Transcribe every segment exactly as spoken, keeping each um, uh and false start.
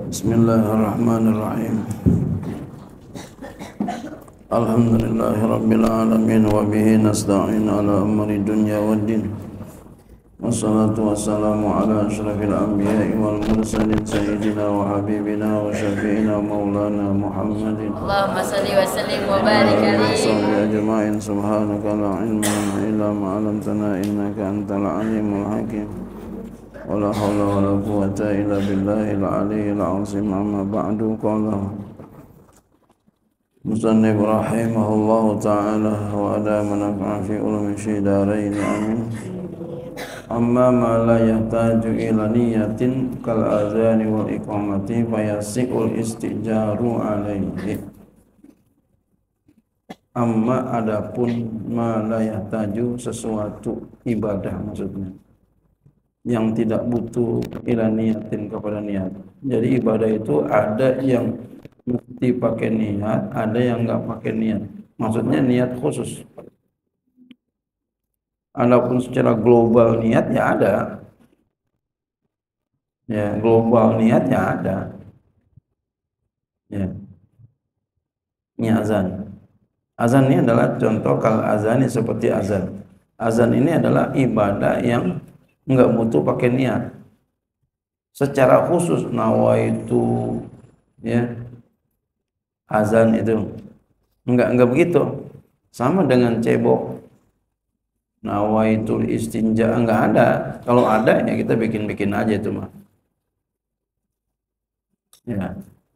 Bismillahirrahmanirrahim. Alhamdulillahirabbil alamin wa bihi nasta'in ala amri dunya waddin. Wassalatu wassalamu ala asyrafil anbiya'i wal mursalin sayyidina wa habibina wa syafi'ina maulana Muhammadin. Allahumma salli wa sallim wa barik alaihi. Ajma'in subhanaka la ilma lana illa ma 'allamtana innaka antal alimul hakim. Wala hawla wala quwwata illa billahil aliyyil azim. Amma ba'du. Qala musannif rahimahullahu ta'ala wa adama naf'a fi ulumi syidarain amin. Amma ma la yahtaju ila niyatin kal azani wal iqamati fayasi'ul istijaru alaihi. Amma adapun ma la yahtaju, sesuatu ibadah maksudnya yang tidak butuh ila niatin, kepada niat. Jadi ibadah itu ada yang mesti pakai niat, ada yang enggak pakai niat. Maksudnya niat khusus. Adapun secara global niat ya ada. Ya, global niat ya ada. Ya. Ini azan. Azan ini adalah contoh, kal azan seperti azan. Azan ini adalah ibadah yang enggak butuh pakai niat. Secara khusus nawaitu, ya, azan itu enggak enggak begitu. Sama dengan cebok, nawaitul istinja, enggak ada. Kalau ada ya kita bikin-bikin aja itu mah. Ya.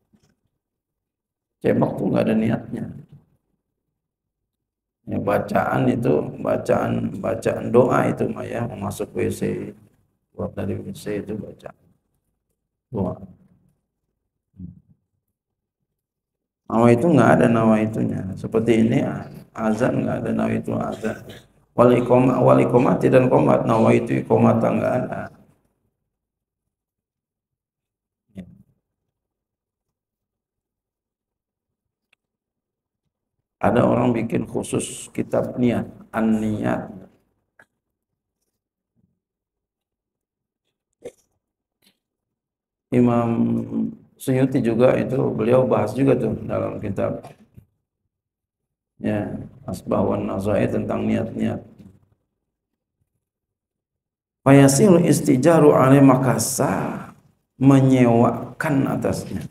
Cebok tuh enggak ada niatnya. Ya, bacaan itu bacaan bacaan doa itu mah ya, masuk W C, buat dari W C itu baca doa. Nawa itu enggak ada nawa itunya. Seperti ini azan enggak ada nawa itu azan. Wal iqamah wal iqamati dan qomat, nawa itu iqamah enggak ada. Ya. Ada orang bikin khusus kitab niat, an-niyat. Imam Suyuti juga itu, beliau bahas juga tuh dalam kitab ya Asbah wan Nazair tentang niat-niat. Fayasil istijaru alai, maka sah menyewakan atasnya.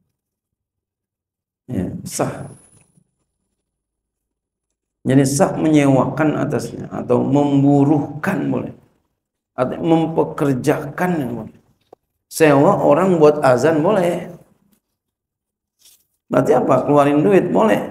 Ya, sah. Jadi sah menyewakan atasnya atau memburuhkan boleh, atau mempekerjakan boleh. Sewa orang buat azan boleh. Berarti apa? Keluarin duit boleh.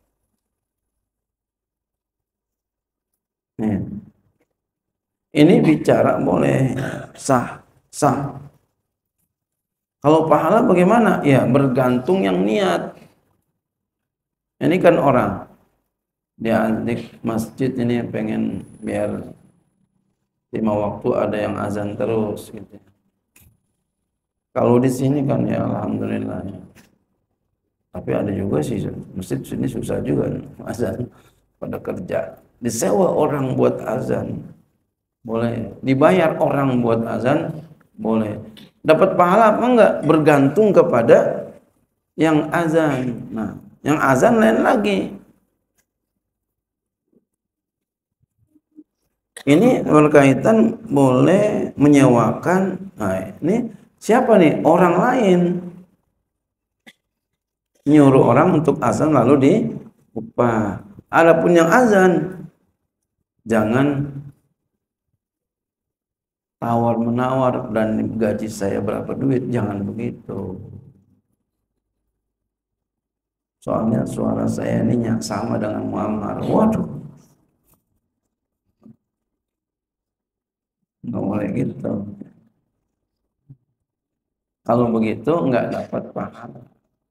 Nih. Ini bicara boleh, sah, sah. Kalau pahala bagaimana? Ya bergantung yang niat. Ini kan orang dia di masjid ini pengen biar lima waktu ada yang azan terus gitu. Kalau di sini kan ya alhamdulillah ya. Tapi ada juga sih masjid sini susah juga azan, pada kerja. Disewa orang buat azan boleh, dibayar orang buat azan boleh. Dapat pahala apa enggak? Bergantung kepada yang azan. Nah, yang azan lain lagi. Ini berkaitan boleh menyewakan. Nah, ini siapa nih? Orang lain. Nyuruh orang untuk azan lalu diupah. Adapun yang azan, jangan tawar-menawar dan gaji saya berapa duit. Jangan begitu. Soalnya suara saya ini sama dengan Muammar. Waduh. Nggak boleh gitu. Kalau begitu nggak dapat pahala.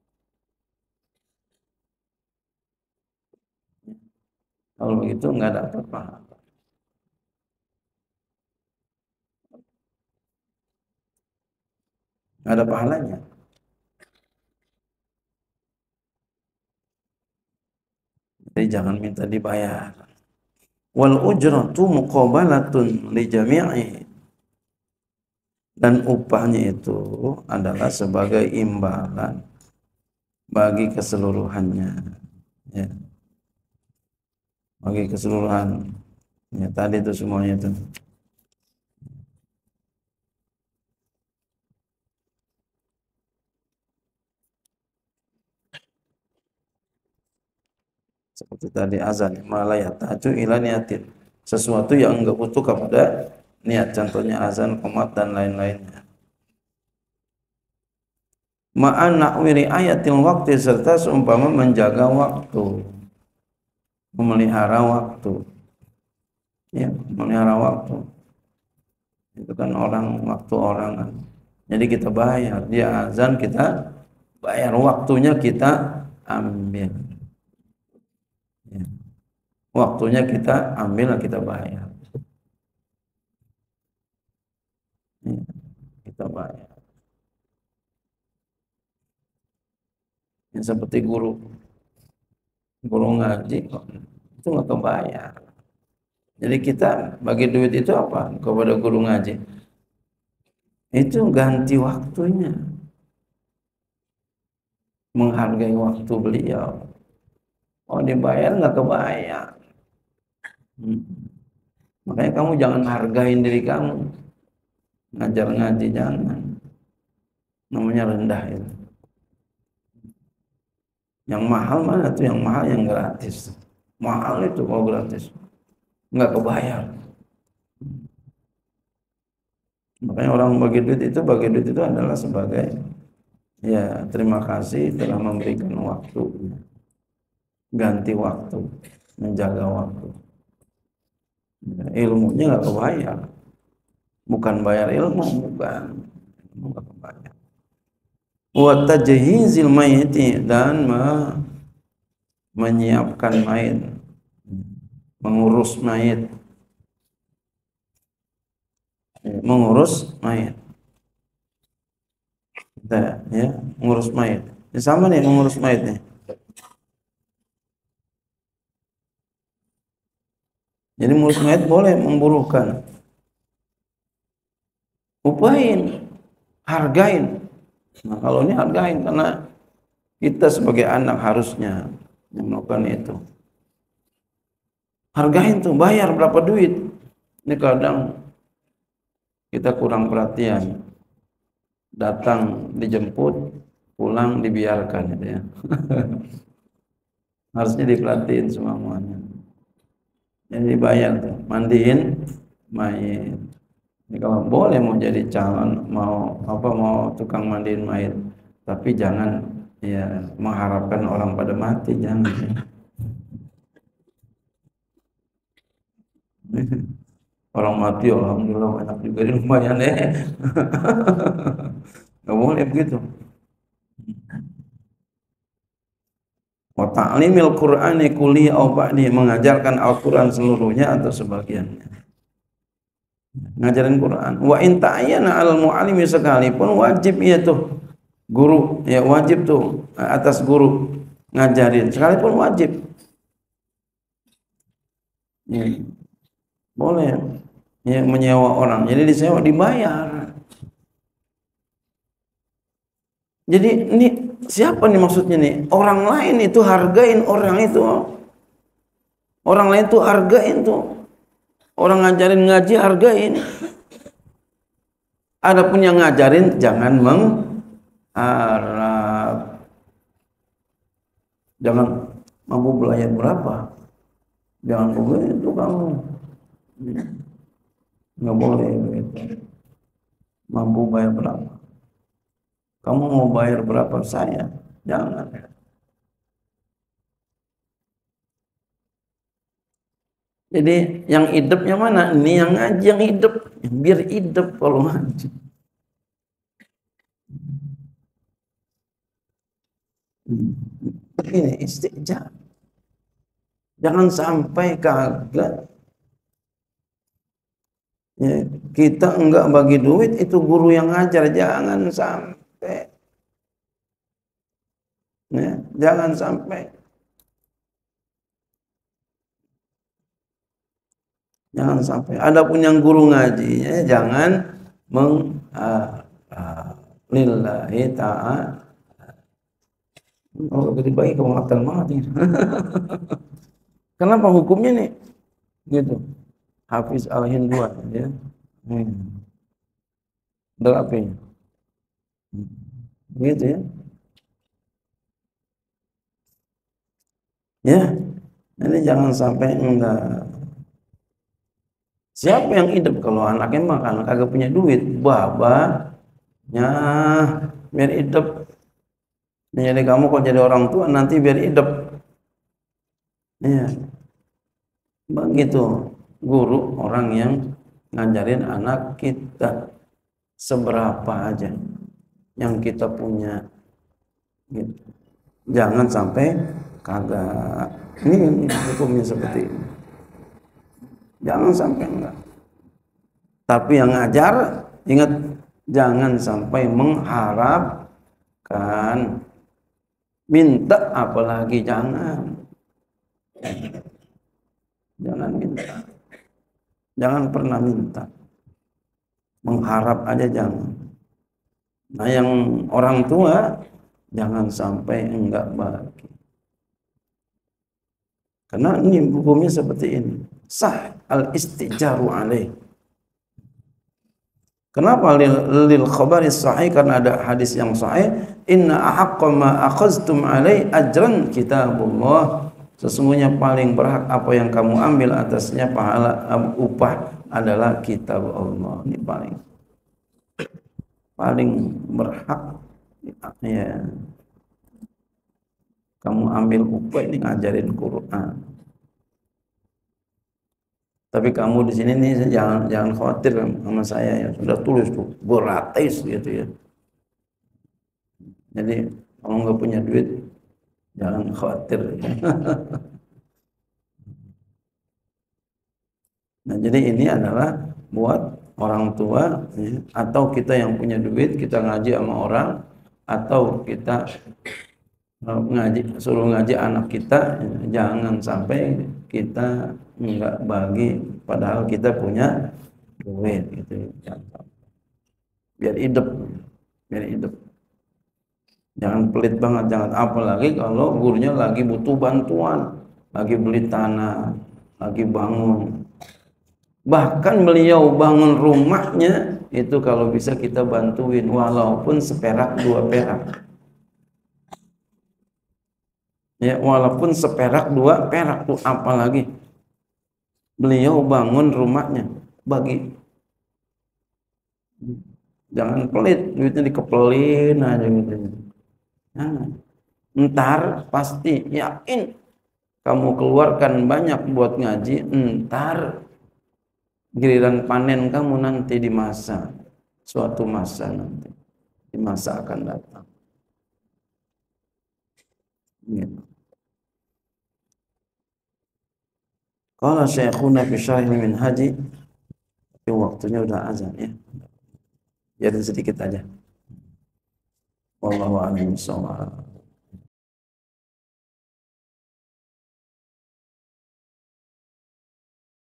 Kalau begitu nggak dapat pahala. Nggak ada pahalanya. Jadi jangan minta dibayar. Wal ujratu muqabalatun li jami'i dan upahnya itu adalah sebagai imbalan bagi keseluruhannya, ya, bagi keseluruhan, ya, tadi itu semuanya itu. Seperti tadi azan, malayataju ila niatin, sesuatu yang enggak butuh kepada niat, contohnya azan, qomat dan lain-lainnya. Ma'an nakwiri ayatil waktu, serta seumpama menjaga waktu, memelihara waktu, ya, memelihara waktu. Itu kan orang, waktu orang kan. Jadi kita bayar, dia azan kita bayar, waktunya kita ambil, ya. Waktunya kita ambil, kita bayar, ya, kita bayar. Yang seperti guru guru ngaji itu nggak kebayar. Jadi kita bagi duit itu apa kepada guru ngaji? Itu ganti waktunya, menghargai waktu beliau. Oh, dibayar nggak kebayar. Hmm. Makanya kamu jangan hargain diri kamu. Ngajar ngaji jangan. Namanya rendah itu. Yang mahal mana tuh? Yang mahal yang gratis. Mahal itu kalau gratis, nggak kebayar. Makanya orang bagi duit itu, bagi duit itu adalah sebagai, ya, terima kasih telah memberikan waktu, ganti waktu, menjaga waktu. Ya, ilmunya nggak kebayar, bukan bayar ilmu, bukan, nggak kebayar. Wa tajhizil mayyiti, dan me menyiapkan mayit, mengurus mayit, mengurus mayit, kita, ya, mengurus mayit. Ini sama nih mengurus mayit nih. Jadi mengurus mayit boleh memburuhkan, upain, hargain. Nah, kalau ini hargain, karena kita sebagai anak harusnya melakukan itu. Hargain tuh, bayar berapa duit. Ini kadang kita kurang perhatian. Datang dijemput, pulang dibiarkan gitu ya. Harusnya diperhatiin semuanya. Jadi dibayar tuh, mandiin mayit. Ini kalau boleh mau jadi calon, mau apa, mau tukang mandiin mayit, tapi jangan, ya, mengharapkan orang pada mati, jangan. Orang mati alhamdulillah banyak juga di rumahnya deh. Nggak boleh begitu. Wa ta'limil Qur'ani kulli aw ba'di, mengajarkan Al-Qur'an seluruhnya atau sebagiannya. Ngajarin Quran. Wa in ta'ayyana 'alal mu'allimi, sekalipun wajib ya tuh guru, ya, wajib tuh atas guru ngajarin, sekalipun wajib. Ya, boleh, ya, menyewa orang. Jadi disewa dibayar. Jadi ini siapa nih maksudnya nih? Orang lain itu hargain orang itu. Orang lain tuh hargain tuh. Orang ngajarin ngaji hargain. Adapun yang ngajarin jangan mengharap. Jangan mampu belajar berapa. Jangan begitu kamu. Nggak boleh begitu. Mampu bayar berapa? Kamu mau bayar berapa saya? Jangan. Jadi yang hidupnya mana? Ini yang ngaji yang hidup. Biar hidup kalau ngaji. Ini istijab. Jangan sampai kagak, ya, kita enggak bagi duit, itu guru yang ngajar. Jangan sampai, ya, jangan sampai. Jangan sampai. Adapun yang guru ngajinya jangan meng uh, uh, lillahi ta'ala. Oh, gede baik kamu ngapal banget nih. Kenapa hukumnya nih? Gitu. Hafiz Al-Hindwan ya. Hmm. Berapa ya? Gitu ya. Ya, ini jangan sampai enggak. Siapa yang hidup kalau anaknya makan kagak punya duit, babanya biar hidup. Jadi kamu kalau jadi orang tua nanti biar hidup. Ya, begitu guru orang yang ngajarin anak kita seberapa aja yang kita punya. Gitu. Jangan sampai kagak. Ini, ini hukumnya seperti ini. Jangan sampai enggak. Tapi yang ngajar, ingat, jangan sampai mengharapkan. Minta apalagi jangan. Jangan minta. Jangan pernah minta. Mengharap aja jangan. Nah yang orang tua, jangan sampai enggak bagi. Karena ini hukumnya seperti ini. Sah al-istijaru alaih. Kenapa lil, lil khabari sahih? Karena ada hadis yang sahih, inna ahaqqa ma akhaztum alaih ajran kitabullah. Sesungguhnya paling berhak apa yang kamu ambil atasnya pahala upah adalah kitab Allah. Ini paling paling berhak ya. Kamu ambil upah ini ngajarin Quran. Tapi kamu di sini nih jangan jangan khawatir sama saya ya, sudah tulis tuh gratis gitu ya. Jadi kalau nggak punya duit jangan khawatir. Nah jadi ini adalah buat orang tua ya, atau kita yang punya duit kita ngaji sama orang, atau kita ngaji suruh ngaji anak kita, jangan sampai kita enggak bagi padahal kita punya duit gitu. Biar hidup, biar hidup. Jangan pelit banget, jangan, apalagi kalau gurunya lagi butuh bantuan, lagi beli tanah, lagi bangun. Bahkan beliau bangun rumahnya itu kalau bisa kita bantuin walaupun seperak dua perak. Ya, walaupun seperak dua perak tuh, apalagi beliau bangun rumahnya, bagi. Jangan pelit, duitnya dikepelin aja gitu. Jangan. Ntar pasti yakin kamu keluarkan banyak buat ngaji, ntar giliran panen kamu nanti di masa, suatu masa nanti, di masa akan datang. Gitu. Qala Syekhuna fi Syarh Minhaj, tapi waktunya udah azan ya. Jadi sedikit aja. Wallahu a'lam bishawab.